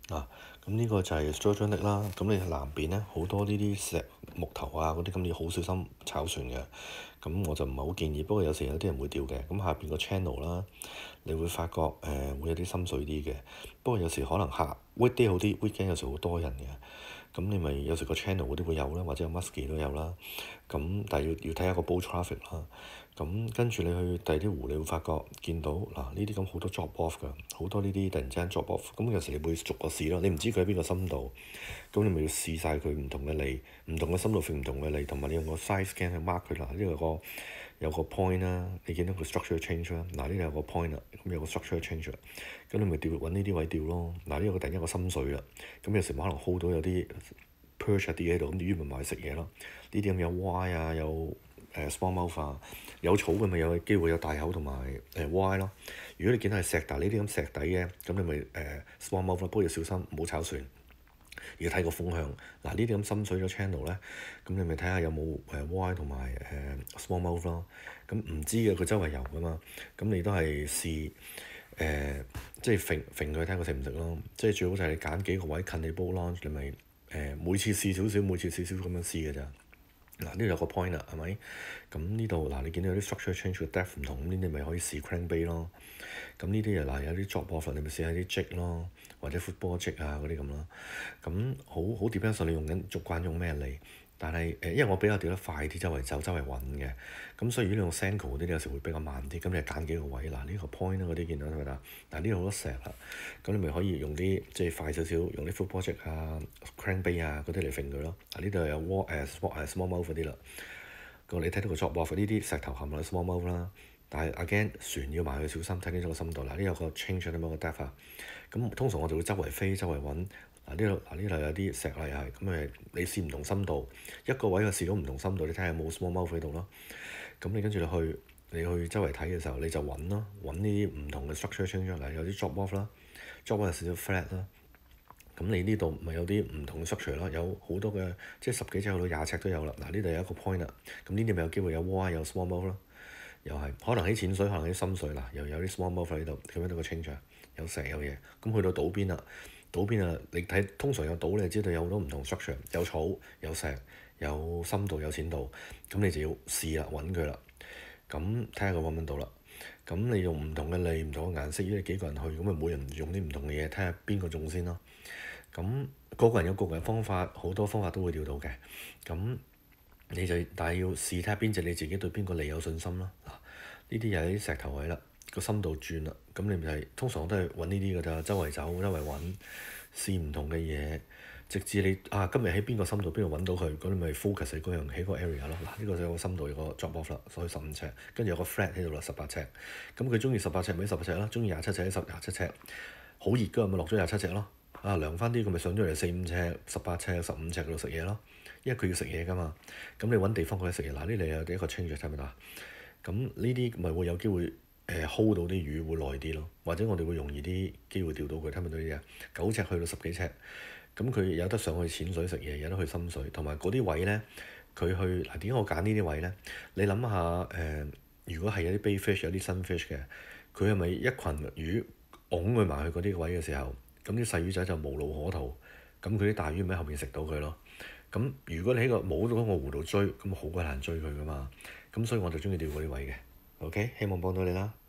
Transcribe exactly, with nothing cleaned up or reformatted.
啊，咁呢個就係 Sturgeon Lake 啦。咁你南邊咧好多呢啲石木頭啊嗰啲，咁你好小心炒船嘅。咁我就唔係好建議，不過有時有啲人會釣嘅。咁下邊個 channel 啦，你會發覺誒、呃、會有啲深水啲嘅。不過有時可能下 weekday 好啲 weekend 有時好多人嘅。咁你咪有時個 channel 嗰啲會有啦，或者有 musky 都有啦。咁但係要要睇下個 boat traffic 啦。咁跟住你去第二啲湖，你會發覺見到嗱呢啲咁好多 drop off 㗎，好多呢啲突然之間 drop off。咁有時你會逐個試咯，你唔知佢喺邊個深度，咁你咪要試晒佢唔同嘅脷，唔同嘅深度 fit 唔同嘅脷，同埋你用個 size scan 去 mark 佢啦。呢個個有個 point 啦，你見到個 structure change 啦。嗱呢度有個 point 啦，咁有個 structure change 啦。咁你咪調揾呢啲位調咯。嗱呢個第一個深水啦，咁有時可能 hold 到有啲 perch 啲嘢喺度，咁啲魚咪埋去食嘢咯。呢啲咁有 Y 啊，有誒、呃、small mouth 啊，有草嘅咪有機會有大口同埋誒 Y 咯。如果你見到係石，但係呢啲咁石底嘅，咁你咪誒、呃、small mouth 咯，不過要小心唔好炒船。要睇個風向。嗱呢啲咁深水咗 channel 咧，咁你咪睇下有冇誒 Y 同埋誒 small mouth 咯。咁唔知嘅佢周圍游噶嘛，咁你都係試誒、呃，即係揈揈佢睇佢食唔食咯。即係最好就係你揀幾個位近你 boat launch，你咪誒、呃、每次試少少，每次試少少咁樣試嘅咋。嗱呢度有個 point 啦，係咪？咁呢度嗱你見到有啲 structure change 個 depth 唔同，咁呢啲咪可以試 crankbait 咯。咁呢啲又嗱有啲 drop off，你咪試下啲 jig 咯，或者 football jig 啊嗰啲咁咯。咁好好 depends on 你用緊逐慣用咩脷。但係誒，因為我比較釣得快啲，周圍走周圍揾嘅，咁所以如果你用 Senko 嗰啲有時會比較慢啲。咁你揀幾個位嗱，呢個 point 嗰啲見到係咪啊？嗱呢度好多石啦，咁你咪可以用啲即係快少少，用啲 football jig 啊、crankbait 啊嗰啲嚟揈佢咯。嗱呢度有 wall 誒 small 誒 small mouth 嗰啲啦。咁你睇到個 drop off 呢啲石頭含落 small mouth 啦。但係 again 船要埋去小心，睇清楚個深度。嗱呢有個 change 咁樣個 depth 啊。咁通常我就會周圍飛，周圍揾。嗱呢度嗱呢度有啲石嚟係咁誒，你試唔同深度，一個位就試到唔同深度，你睇下有冇 small mouth 喺度咯。咁你跟住你去你去周圍睇嘅時候，你就揾咯，揾呢啲唔同嘅 structure change 出嚟，有啲 drop off 啦，drop off 有少少 flat 啦。咁你呢度咪有啲唔同嘅 structure 咯，有好多嘅即係十幾尺去到廿尺都有啦。嗱呢度有一個 point 啦，咁呢啲咪有機會有 Y 有 small mouth 咯，又係可能喺淺水，可能喺深水嗱，又有啲 small mouth 喺度，咁樣到個 change 有石有嘢。咁去到島邊啦。島邊啊，你睇通常有島，你就知道有好多唔同 structure，有草、有石、有深度、有淺度，咁你就要試啦，揾佢啦。咁睇下個揾唔揾到啦。咁你用唔同嘅脷、唔同嘅顏色，如果你幾個人去，咁咪每人用啲唔同嘅嘢，睇下邊個中先咯。咁個個人有個個人方法，好多方法都會釣到嘅。咁你就但係要試睇下邊隻你自己對邊個脷有信心啦。嗱，呢啲又係啲石頭位啦。個深度轉啦，咁你咪係通常我都係揾呢啲㗎咋，周圍走，周圍揾，試唔同嘅嘢，直至你啊今日喺邊個深度邊度揾到佢，咁你咪 focus 喺嗰樣喺個 area 咯。嗱呢個就有個深度有個 drop off 啦，所以十五尺，跟住有個 flat 喺度啦，十八尺。咁佢中意十八尺咪十八尺啦，中意廿七尺喺十廿七尺。好熱㗎咪落咗廿七尺咯。啊涼翻啲佢咪上咗嚟四五尺、十八尺、十五尺嗰度食嘢咯，因為佢要食嘢㗎嘛。咁你揾地方佢食嘢，嗱呢度有第一個 change 睇唔睇到啊？咁呢啲咪會有機會。誒 hold 到啲魚會耐啲咯，或者我哋會容易啲機會釣到佢，睇唔睇到啲啊？九尺去到十幾尺，咁佢有得上去淺水食嘢，有得去深水，同埋嗰啲位咧，佢去嗱點解我揀呢啲位咧？你諗下誒、呃，如果係有啲 bait fish 有啲新 fish 嘅，佢係咪一群魚擁佢埋去嗰啲位嘅時候，咁啲細魚仔就無路可逃，咁佢啲大魚咪喺後面食到佢咯。咁如果你喺個冇到個湖度追，咁好鬼難追佢噶嘛。咁所以我就中意釣嗰啲位嘅。OK，希望幫到你啦。